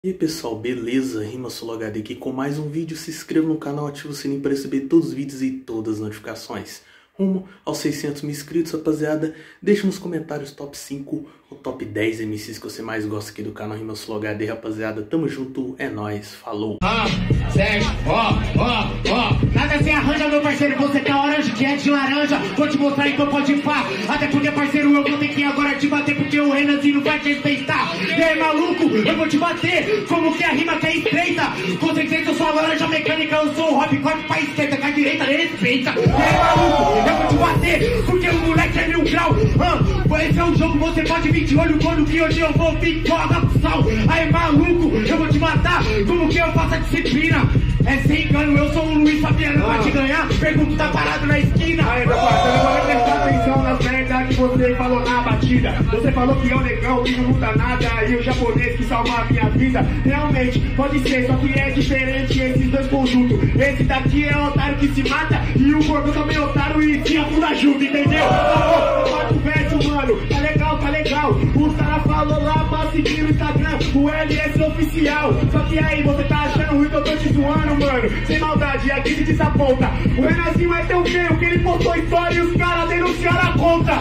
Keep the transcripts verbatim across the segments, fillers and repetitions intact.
E aí pessoal, beleza? RimaSoloHD aqui com mais um vídeo. Se inscreva no canal, ative o sininho para receber todos os vídeos e todas as notificações. Rumo aos seiscentos mil inscritos, rapaziada. Deixa nos comentários top cinco ou top dez M Cs que você mais gosta aqui do canal RimaSoloHD, rapaziada. Tamo junto, é nóis, falou! Ah, Sérgio, ó, ó, ó. Nada se arranja, meu parceiro, você tá orange, que é de laranja. Vou te mostrar então pode pá. Até porque, parceiro, eu vou ter que agora te bater, porque o Renanzinho vai te respeitar. E aí, maluco, eu vou te bater, como que a rima que é estreita. Com certeza eu sou a laranja mecânica, eu sou o hop, corte pra esquerda, com a direita, respeita. E aí, maluco, eu vou te bater, porque o moleque é mil grau. Ah, esse é um jogo, você pode vir de olho quando que hoje eu vou vir com a sal. Aí, maluco, eu vou te matar, como que eu faço a disciplina? É sem engano, eu sou o Luiz Fabiano, ah. Pra te ganhar, pergunto, tá parado na esquina. Aí, meu parceiro, eu vou prestar atenção nas merdas que você falou na batida. Você falou que é o negão, que não muda nada, e o japonês que salva a minha vida. Realmente, pode ser, só que é diferente esses dois conjuntos. Esse daqui é o otário que se mata, e o gordo também é otário e se afunda junto, entendeu? Quatro versos, mano, tá legal, tá legal. Os caras falou lá pra seguir no Instagram, o L S oficial. Só que aí, você tá achando ruim que eu tô te zoando, mano, sem maldade, aqui se desaponta. O Renanzinho é tão feio que ele postou história e os caras denunciaram a conta.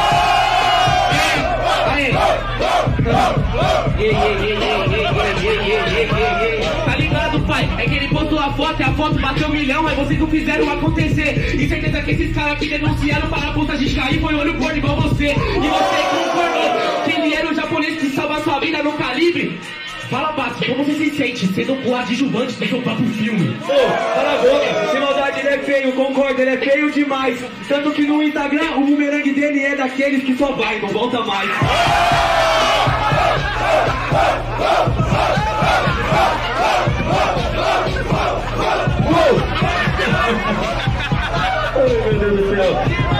Aí, tá ligado, pai? É que ele postou a foto e a foto bateu um milhão, aí vocês não fizeram acontecer. E certeza que esses caras que denunciaram para a puta de cair foi olho gordo igual você. E você concordou que ele era o japonês que salva sua vida no calibre? Fala, Bato, como você se sente sendo o coadjuvante do seu próprio filme? Ô, oh, cala a boca, sem maldade ele é feio, concordo, ele é feio demais. Tanto que no Instagram o bumerangue dele é daqueles que só vai, não volta mais. Ai, meu Deus do céu.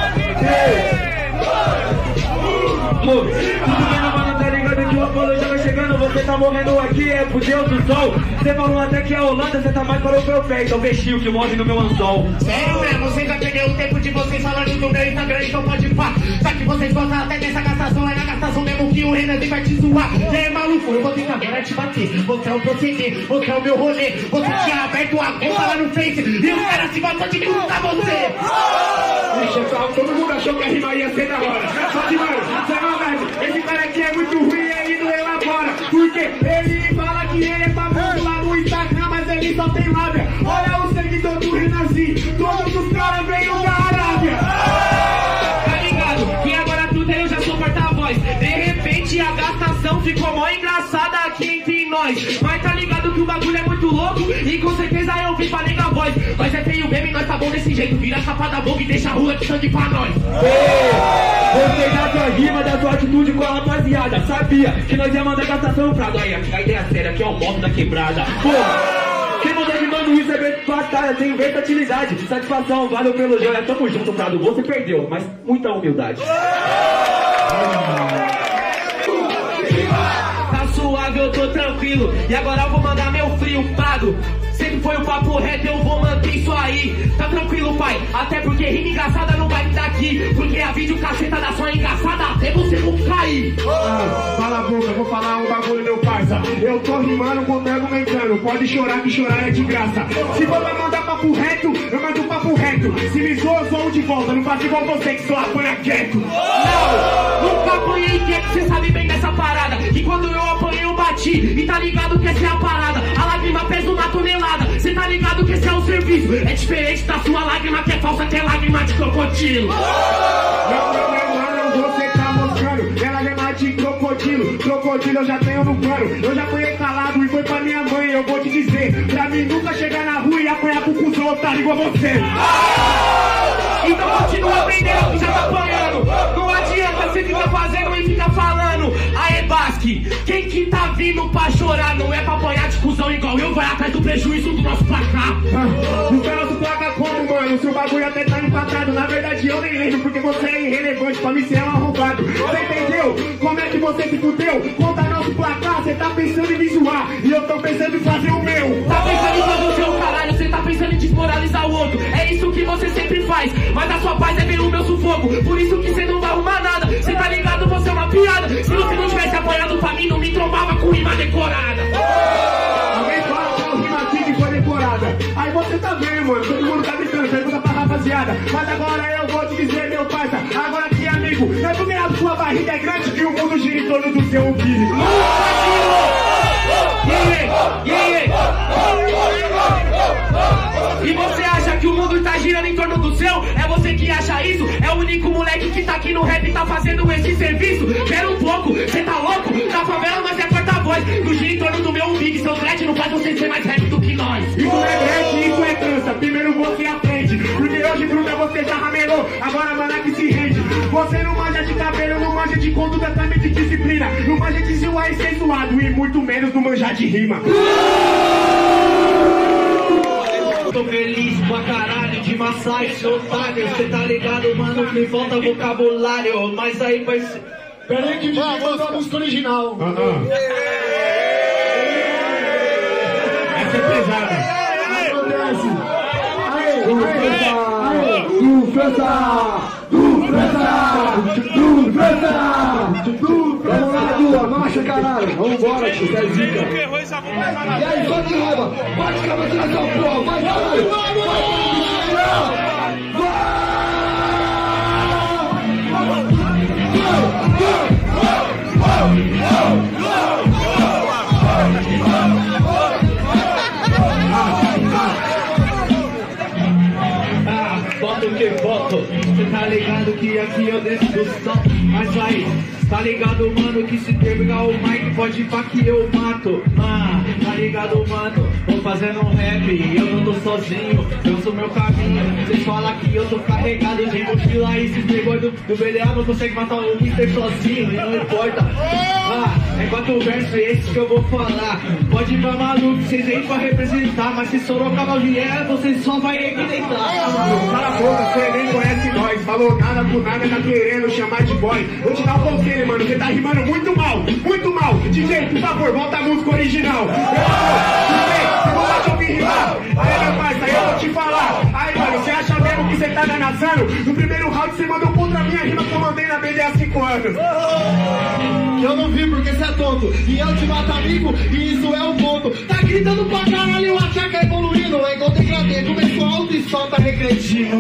Tudo bem, mano, tá ligado que o Apolo já vai chegando. Você tá morrendo aqui, é pro Deus do Sol. Você falou até que a Holanda, você tá mais para o meu pé. Então vestiu que morre no meu anzol. Sério mesmo, vocês já perderam o tempo de vocês falando do meu Instagram, então pode pá. Só que vocês gostam até dessa gastação, é na gastação mesmo que o Renanzinho vai te zoar. E aí, maluco, eu vou tentar agora te bater, mostrar o proceder, mostrar o meu rolê. Você tinha aberto a conta lá no Face e os caras se matam de cruzar você. Deixa só, todo mundo achou que a rima ia ser da hora. Só que, mano, sem maldade, esse cara aqui é muito ruim e ele não elabora. Porque ele fala que ele é famoso lá no Instagram, mas ele só tem lábia. Olha o seguidor do Renanzinho, todos os caras veio da Arábia. Tá ligado? Que agora tudo eu já sou porta-voz. De repente a gastação ficou mó engraçada aqui entre nós. Mas tá ligado que o bagulho é muito louco e com certeza eu vim pra negar a voz. Mas é feio mesmo e nós tá bom desse jeito. Vira a chapa da boca e deixa a rua de sangue pra nós. Gostei da tua rima, da tua atitude com a rapaziada. Sabia que nós ia mandar gastação pra nós. A ideia séria aqui é o modo da quebrada. Pô, quem mandou rimando isso é bem batalha, tem versatilidade. Satisfação, valeu pelo joia. Tamo junto, Prado. Você perdeu, mas muita humildade. Tá suave, eu tô tranquilo. E agora eu vou mandar meu frio, Prado. Sempre foi o papo reto, eu vou manter isso aí. Tá tranquilo, pai, até porque rima engraçada não vai me dar aqui. Porque a vídeo caceta da sua engraçada até você não cair. Ah, fala a boca, eu vou falar um bagulho, meu parça. Eu tô rimando, tô argumentando. Pode chorar que chorar é de graça. Se for pra mandar papo reto, eu mando papo reto. Se me zoa, eu zoo de volta. Não faço igual você que só apanha quieto. Não, nunca apanhei quieto, cê sabe bem dessa parada. Que quando eu apanhei eu bati. E tá ligado que essa é a parada. A lágrima pesa uma tonelada. Cê tá ligado que esse é o serviço. É diferente da sua lágrima que é falsa, que é lágrima de crocodilo. Não, não, não, não, você tá mostrando. É lágrima de crocodilo. Crocodilo eu já tenho no plano. Eu já apanhei calado e foi pra minha mãe. Eu vou te dizer, pra mim nunca chegar na rua e apanhar pro cuzão otário igual você. Então continua aprendendo que já tá apanhando. Não adianta você ficar fazendo e ficar falando. Aê, Basque, quem que tá vindo pra chorar? Não é pra apanhar de cuzão igual eu, vai atrás do prejuízo do nosso placar. Ah, do nosso placar como, mano? Seu bagulho até tá empatado. Na verdade eu nem lembro, porque você é irrelevante. Pra mim você é um arrombado. Você entendeu? Como é que você se fudeu? Conta nosso placar, você tá pensando em me zoar. E eu tô pensando em fazer o meu. Tá pensando em fazer o seu caralho, você tá pensando em desmoralizar o outro. É isso que você sempre faz. Mas a sua paz é ver o meu sufoco. Por isso que você não vai arrumar nada. Você tá ligado, você é uma piada. Se você não tivesse apanhado pra mim, não me trombava com rima decorada. mano? Todo mundo tá brincando, pergunta pra rapaziada. Mas agora eu vou te dizer, meu parça, agora que amigo, não é porque a sua barriga é grande que o mundo gira em torno do seu umbigo. E você acha que o mundo tá girando em torno do seu? É você que acha isso? É o único moleque que tá aqui no rap e tá fazendo esse serviço? Pera um pouco, cê tá louco? Tá favela, mas é porta-voz. Não gira em torno do meu umbigo. Seu dread não faz você ser mais rap do que nós. Isso não é dread, isso é trança. Primeiro você aprende. Porque hoje, Bruna, você já ramelou. Agora, mana, que se rende. Você não manja de cabelo, não manja de conduta, também de disciplina. Não manja de zoar e ser zoado. E muito menos do manjar de rima. Tô feliz pra caralho de Massai, seu otário. Cê tá ligado, mano, me falta vocabulário. Mas aí vai ser... Pera aí que me mandou a música original. Uh -uh. Essa é pesada. Acontece. Aê, do França, do França, do França, do França. Vamos lá, Lua, marcha, caralho. Vambora, tio, você é zica. E aí, só de raiva. Bate a cabeça nessa porra, vai, caralho. Voto que voto, cê tá ligado que aqui eu desço do sol. Mas vai, tá ligado, mano, que se terminar o mic pode ir pra que eu mato. Ah, tá ligado, mano, vou fazendo um rap, eu não tô sozinho, eu sou meu caminho. Cês falam que eu tô carregado de mochila e esses playboy do, do B D A não consegue matar o mister sozinho, e não importa. Ah, é quatro versos esse que eu vou falar. Pode ir pra maluco, cês aí pra representar, mas se Sorocaba vier, vocês só vai requisitar. Ah, mano, cala a boca, você nem conhece nós. Falou nada por nada, tá querendo chamar de boy. Vou te dar um conselho, mano, você tá rimando muito mal, muito mal. D J, por favor, volta a música original. D J, você não vai te ouvir rimar. Aí, meu parça, aí eu vou te falar. Aí, mano, você acha mesmo que você tá dançando? No primeiro round você mandou contra a minha rima que eu mandei na B D há cinco anos. Eu não vi porque você é tonto. E eu te mato amigo, e isso é o ponto. Tá gritando pra caralho, o ataque é evoluindo. É igual degradê, começou alto e só tá regredindo.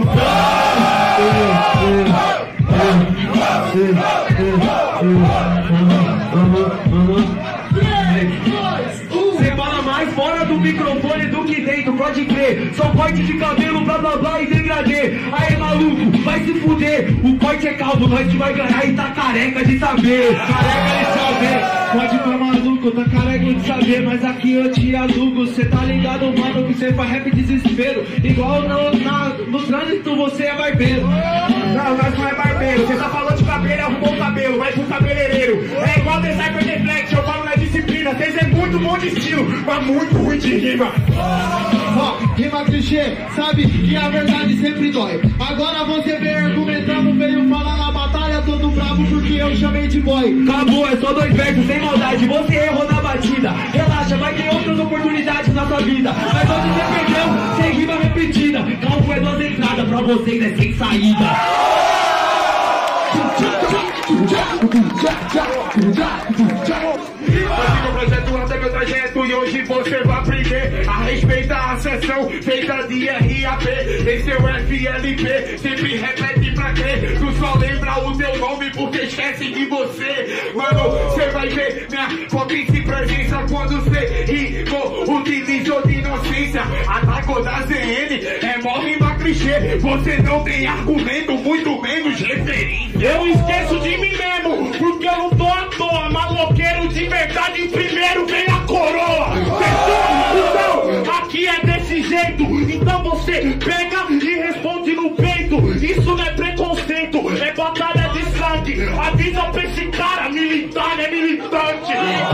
Você fala mais fora do microfone do que dentro, pode crer. Só corte de cabelo, blá blá blá e degradê. Aí maluco, vai se fuder. O corte é caldo, nós que vai ganhar e tá careca de saber. Careca de saber. Pode pra maluco, tá careca de saber. Mas aqui eu te alugo. Cê tá ligado, mano, que cê faz rap desespero. Igual no, na, no trânsito você é barbeiro. Não, nós não é barbeiro. Você só falou de cabelo, arrumou o cabelo, vai pro cabeleireiro. É igual The Cypher Deflect, eu falo na disciplina. Vocês é muito bom de estilo, mas muito ruim de rima. Ó, rima clichê, sabe que a verdade sempre dói. Agora você vem argumentando, veio falar na batalha, todo bravo porque eu chamei de boy. Acabou, é só dois versos, sem maldade, você errou na batida. Relaxa, vai ter outras oportunidades na sua vida. Mas onde você perdeu, sem rima repetida. Calvo é duas entradas, pra vocês é sem saída. Hoje no projeto anda meu trajeto e hoje você vai aprender a respeitar a sessão feita de R A P. Esse é o F L P, sempre repete pra quê? Tu só lembra o teu nome porque esquece de você. Mano, você vai ver minha potência e presença quando você rimou, utilizou de inocência. Atacou da Z N, é mó rima clichê. Você não tem argumento, muito menos referência. Eu esqueço de mim mesmo, porque eu não tô à toa. Maloqueiro de verdade, primeiro vem a coroa. Então, aqui é desse jeito. Então você pega e responde no peito. Isso não é preconceito, é batalha de sangue. Avisa pra esse cara, militar é militante.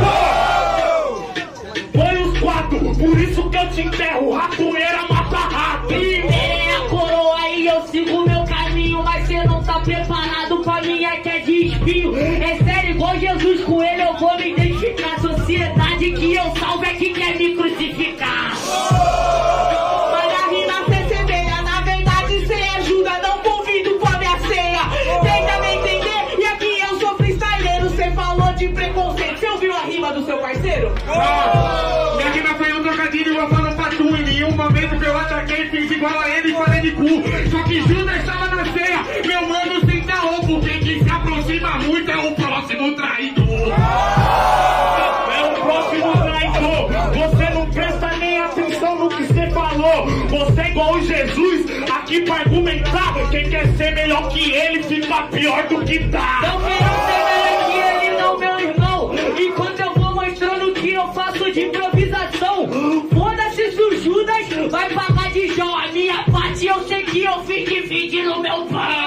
Põe os quatro, por isso que eu te enterro. Ratoeira mata rato. Primeiro é a coroa e eu sigo meu caminho. Mas cê não tá preparado pra mim, é que é de espinho. É sério, igual Jesus com ele eu vou me identificar. Sociedade que eu salvo é que quer me crucificar. Mas a rima cê semeia, na verdade cê ajuda. Não convido pra minha ceia. Tenta me entender, e aqui eu sou freestyleiro. Cê falou de preconceito, cê ouviu a rima do seu parceiro? Minha rima foi um trocadilho, eu falo pra tu. Em nenhum momento que eu ataquei também fiz igual a ele e falei de cu. Só que Judas estava na ceia. Meu mano, senta ovo. Quem que se aproxima muito é o próximo traidor. É o próximo traidor. Você não presta nem atenção no que você falou. Você é igual o Jesus, aqui pra argumentar. Quem quer ser melhor que ele fica pior do que tá. Não quero ser melhor que ele, não, meu irmão. Enquanto eu vou mostrando o que eu faço de improvisação. Foda-se se o Judas vai pagar de Jó. A minha parte eu sei que eu fico dividindo no meu pão.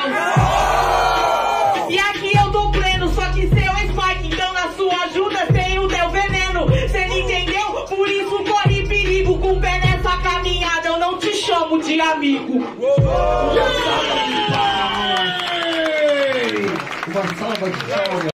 E aqui eu dou pleno, só que seu é Spike. Então na sua ajuda tem o teu veneno. Cê não entendeu? Por isso corre perigo. Com o pé nessa caminhada eu não te chamo de amigo. Uma salva de palmas.